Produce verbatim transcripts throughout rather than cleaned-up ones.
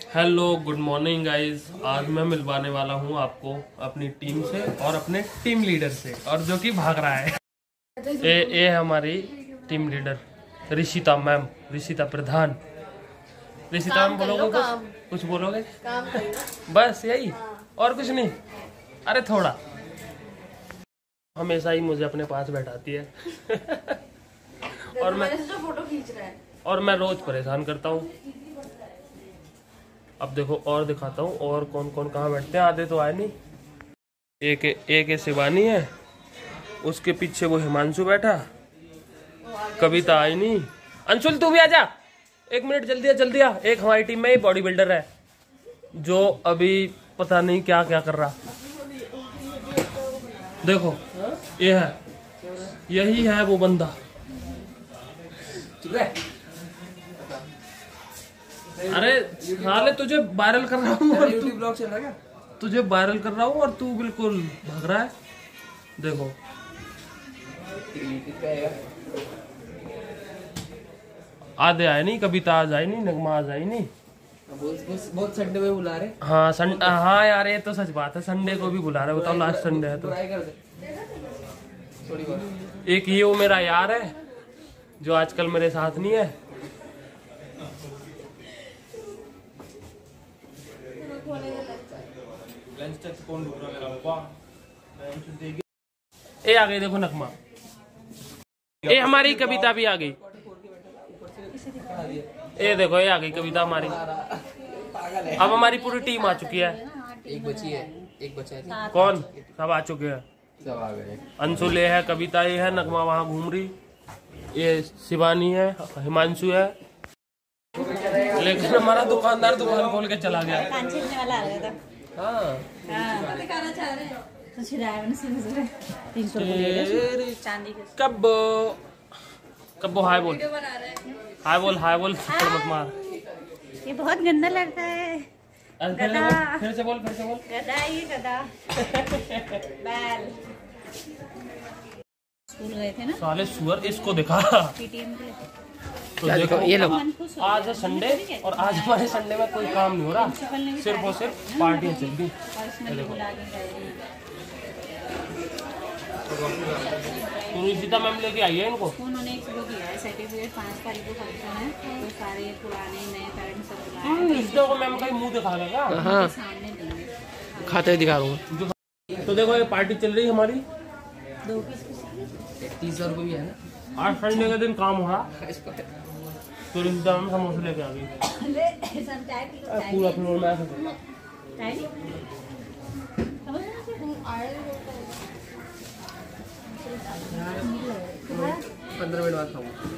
Hello good morning guys. आज मैं मिलवाने वाला हूँ आपको अपनी टीम से और अपने टीम लीडर से, और जो कि भाग रहा है। ये ये हमारी team leader Rishita ma'am, Rishita Pradhan. Rishita ma'am बोलोगे कुछ कुछ बोलोगे? काम बस यही, और कुछ नहीं। अरे थोड़ा, हमेशा ही मुझे अपने पास बैठाती है और मैं फोटो खींच रहा है और मैं रोज परेशान करता हूँ। अब देखो और दिखाता हूँ और कौन कौन कहाँ बैठते हैं। आधे तो आए नहीं। एक एक शिवानी है, उसके पीछे वो हिमांशु बैठा, कविता आई नहीं। अंशुल तू भी आजा, एक मिनट जल्दी आ जल्दी आ। एक हमारी टीम में बॉडी बिल्डर है जो अभी पता नहीं क्या क्या कर रहा। देखो ये है, यही है वो बंदा। अरे साले तुझे वायरल कर रहा हूँ और तू ब्लॉग चल रहा है क्या? तुझे वायरल कर रहा हूँ और तू बिल्कुल भाग रहा है। देखो आधे आए नहीं, कविता आज आई नहीं, नगमा आज आई नहीं। बहुत संडे में बुला रहे। हाँ संडे, हाँ यार ये तो सच बात है, संडे को भी बुला रहे। बताओ लास्ट संडे है तो। एक ये वो मेरा यार है जो आजकल मेरे साथ नहीं है। ए आ गई, देखो नगमा। ए हमारी कविता भी आ गई। ए देखो ये आ गई कविता हमारी। अब हमारी पूरी टीम आ चुकी है। एक बची है, एक बचा है। कौन? सब आ चुके हैं, सब आ गए। अंशुल है, कविता ये है, नगमा वहाँ घूम रही, ये शिवानी है, हिमांशु है। लेकिन हमारा दुकानदार दुकान खोल के चला गया। हाँ कब कब हाय बोल, हाय बोल, हाय बोल, मत मार। ये बहुत गंदा लगता है। गधा। फिर से बोल, फिर से बोल। गधा, ये गधा। बैल। स्कूल गए थे ना साले सुअर, इसको दिखा। पीटीएम के तो देखो ये लोग, आज है संडे और आज हमारे संडे में कोई काम नहीं हो रहा, सिर्फ और सिर्फ पार्टियां चल रही। तो ऋषिता मैम लेके आई है इनको। उन्होंने एक वो दिया है सर्टिफिकेट, पाँच तारीख को फंक्शन है तो सारे पुराने नए पेरेंट्स सब बुलाए। ऋषिता को मैम का ही मुंह दिखा देगा। हाँ सामने देंगे, खाते दिखा रहा हूँ। तो देखो ये पार्टी चल रही है हमारी। दो पीस तीस हजार भी है ना। आज संडे के दिन काम हो रहा, तो ऋषिता मैम समोसे लेके आ गई। पूरा फ्लोर में पंद्रह मिनट बाद खाऊंगा।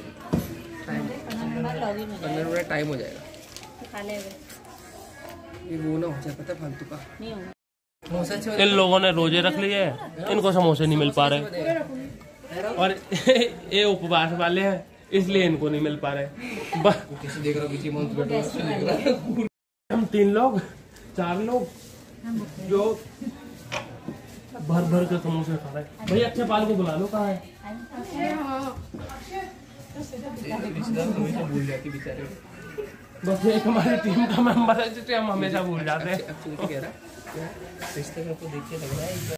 पंद्रह मिनट टाइम हो जाएगा। ये वो ना हो जाए, पता है फालतू का नहीं होगा। इन लोगों ने रोजे रख लिए हैं, इनको समोसे नहीं मिल पा रहे, और ये उपवास वाले हैं इसलिए इनको नहीं मिल पा रहे। किसी देख रहा हूँ, हम तीन लोग चार लोग जो भर भर के समोसे खा रहे हैं। भाई अच्छे पाल को बुला लो, कहाँ है? भूल जाती बेचारे। बस एक हमारी टीम का मेंबर है जिसे हम हमेशा भूल जाते हैं। रिश्ते में तो देखिए लग रहा है।